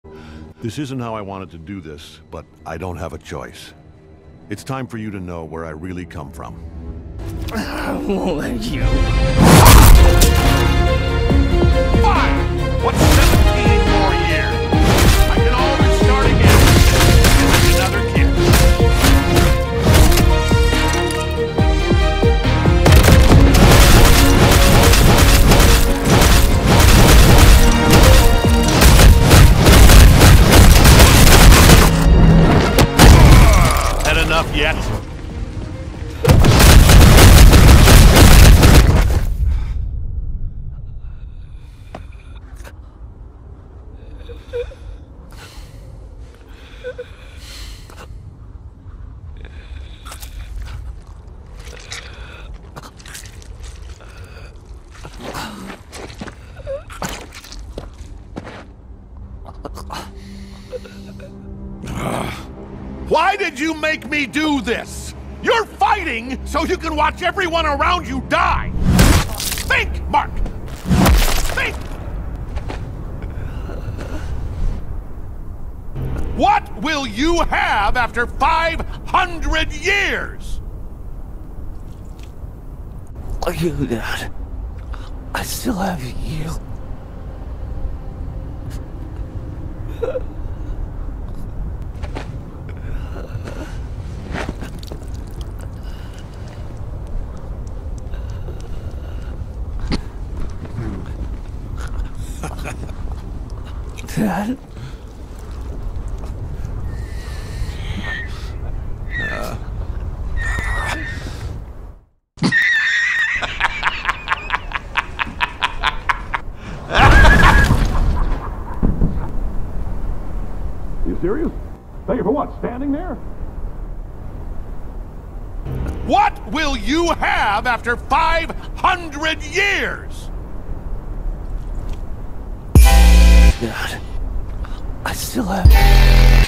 This isn't how I wanted to do this, but I don't have a choice. It's time for you to know where I really come from. I won't let you. Fine! What's 17 more years? I can always start again. With another kid. Had enough yet? Why did you make me do this? You're fighting so you can watch everyone around you die! Think, Mark! Think! What will you have after 500 years? You, Dad. I still have you. Dad? You serious? Thank you for what? Standing there? What will you have after 500 years? Dad, I still have...